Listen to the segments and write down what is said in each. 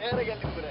Kayara geldik buraya.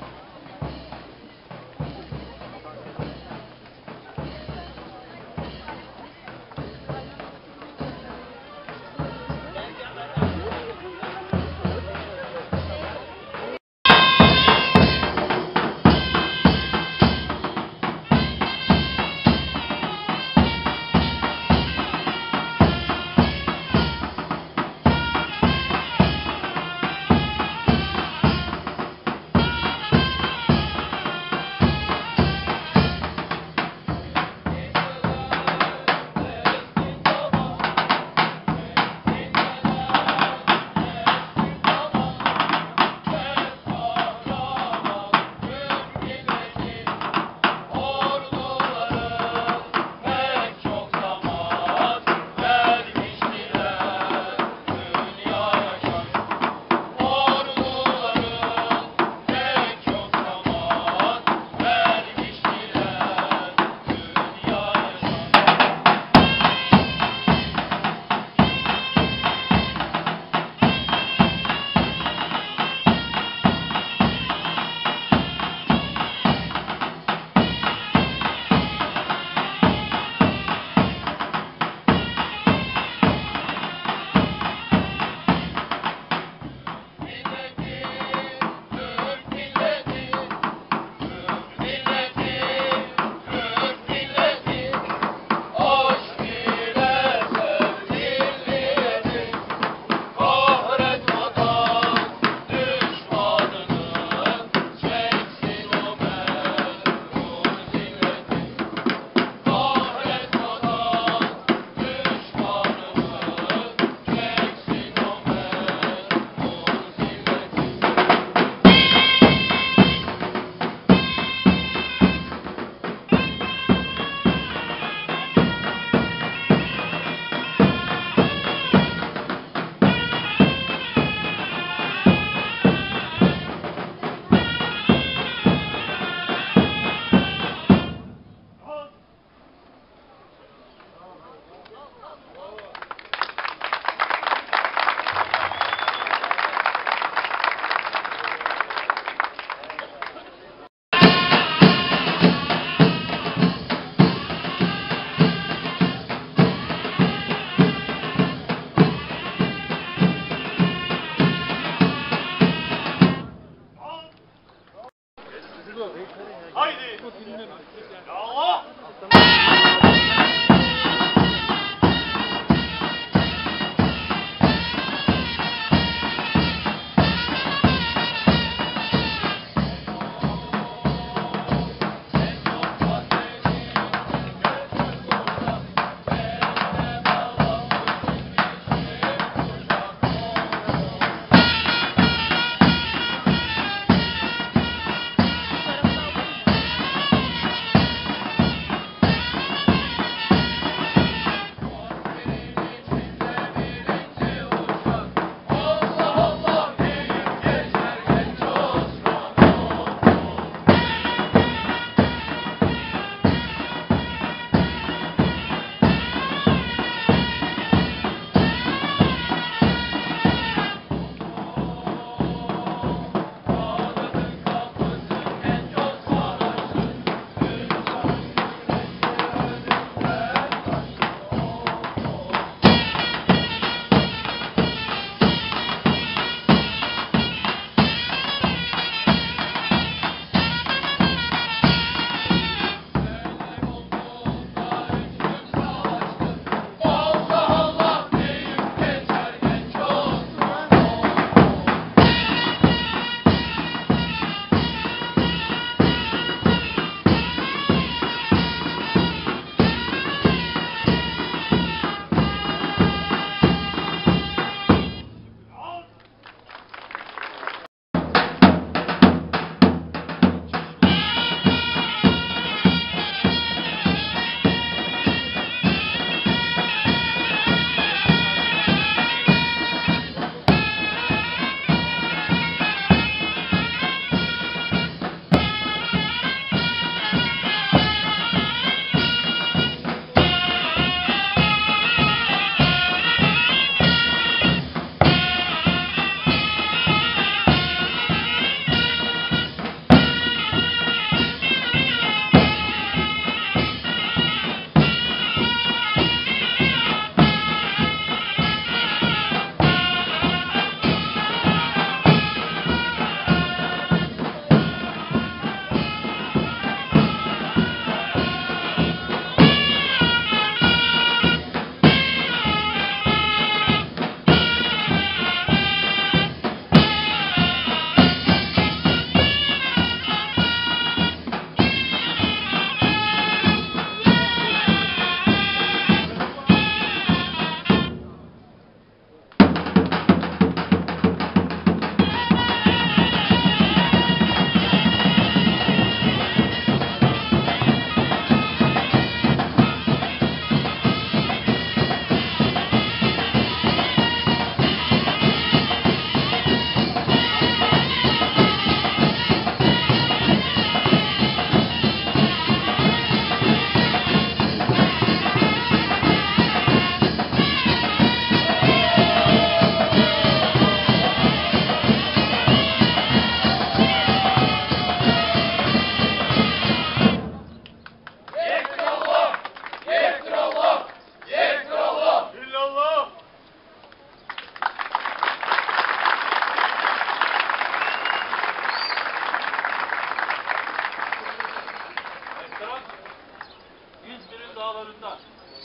dağlarında.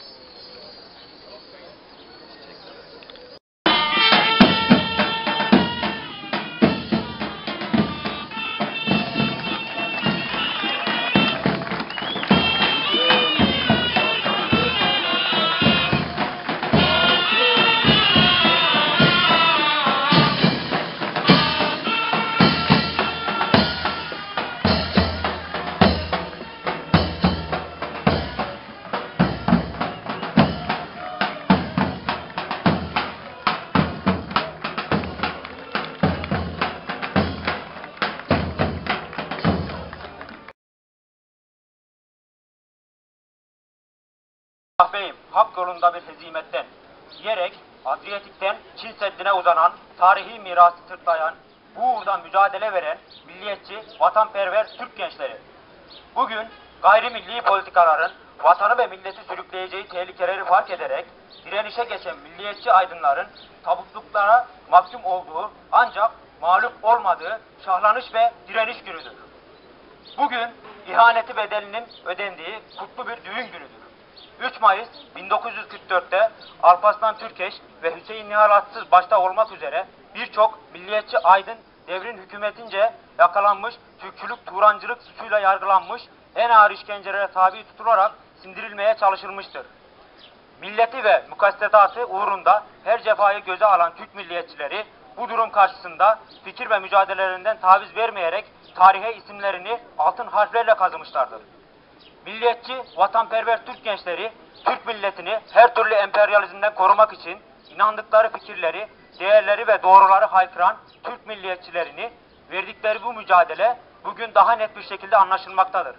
Beyim, hak yolunda bir hezimetten diyerek Adriyatik'ten Çin Seddi'ne uzanan tarihi mirası sırtlayan, bu uğurda mücadele veren milliyetçi, vatanperver Türk gençleri. Bugün gayrimilli politikaların vatanı ve milleti sürükleyeceği tehlikeleri fark ederek direnişe geçen milliyetçi aydınların tabutluklara mahkum olduğu ancak mağlup olmadığı şahlanış ve direniş günüdür. Bugün ihaneti bedelinin ödendiği kutlu bir düğün günüdür. 3 Mayıs 1944'te Alparslan Türkeş ve Hüseyin Nihal Atsız başta olmak üzere birçok milliyetçi aydın devrin hükümetince yakalanmış, Türkçülük, Turancılık suçuyla yargılanmış, en ağır işkencelere tabi tutularak sindirilmeye çalışılmıştır. Milleti ve mukaddestatı uğrunda her cefayı göze alan Türk milliyetçileri bu durum karşısında fikir ve mücadelelerinden taviz vermeyerek tarihe isimlerini altın harflerle kazımışlardır. Milliyetçi, vatanperver Türk gençleri, Türk milletini her türlü emperyalizmden korumak için inandıkları fikirleri, değerleri ve doğruları haykıran Türk milliyetçilerini verdikleri bu mücadele bugün daha net bir şekilde anlaşılmaktadır.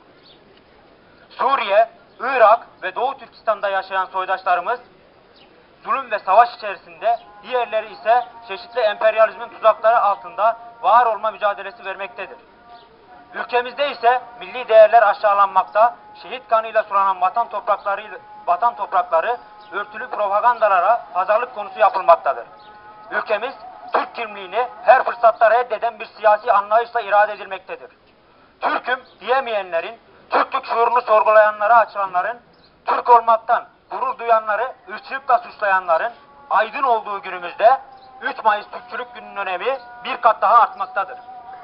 Suriye, Irak ve Doğu Türkistan'da yaşayan soydaşlarımız zulüm ve savaş içerisinde, diğerleri ise çeşitli emperyalizmin tuzakları altında var olma mücadelesi vermektedir. Ülkemizde ise milli değerler aşağılanmakta, şehit kanıyla sulanan vatan toprakları örtülü propagandalara pazarlık konusu yapılmaktadır. Ülkemiz Türk kimliğini her fırsatta reddeden bir siyasi anlayışla irade edilmektedir. Türk'üm diyemeyenlerin, Türklük şuurunu sorgulayanlara açılanların, Türk olmaktan gurur duyanları ırkçılıkla suçlayanların aydın olduğu günümüzde 3 Mayıs Türkçülük Günü'nün önemi bir kat daha artmaktadır.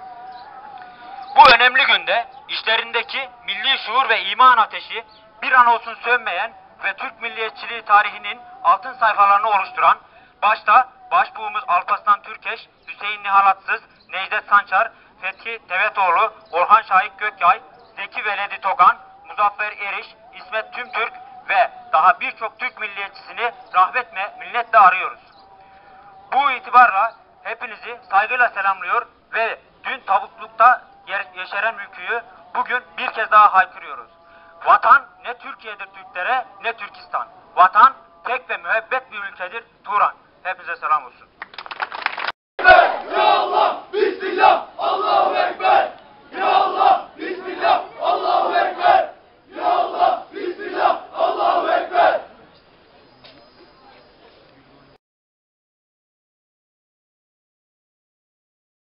Bu önemli günde işlerindeki milli şuur ve iman ateşi bir an olsun sönmeyen ve Türk milliyetçiliği tarihinin altın sayfalarını oluşturan, başta başbuğumuz Alparslan Türkeş, Hüseyin Nihal Atsız, Necdet Sancar, Fethi Tevetoğlu, Orhan Şahik Gökyay, Zeki Veledi Togan, Muzaffer Eriş, İsmet Tümtürk ve daha birçok Türk milliyetçisini rahmet ve minnetle arıyoruz. Bu itibarla hepinizi saygıyla selamlıyor ve dün tabutlukta yeşeren ülküyü bugün bir kez daha haykırıyoruz. Vatan ne Türkiye'dir Türklere ne Türkistan. Vatan tek ve müebbet bir ülkedir Turan. Hepinize selam olsun.